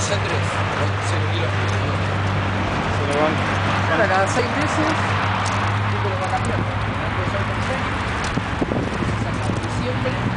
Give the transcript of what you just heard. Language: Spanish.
C3, 0 kilos. Se lo van. Ahora, cada 6 meses, el tipo lo va cambiando. El año 2006, se saca en diciembre.